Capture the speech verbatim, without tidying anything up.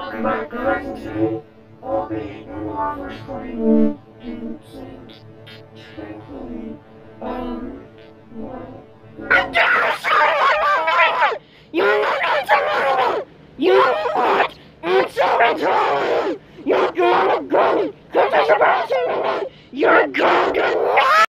welcome back guys, and today I'll be doing our first recording in Saint Tranquility. Um, well, You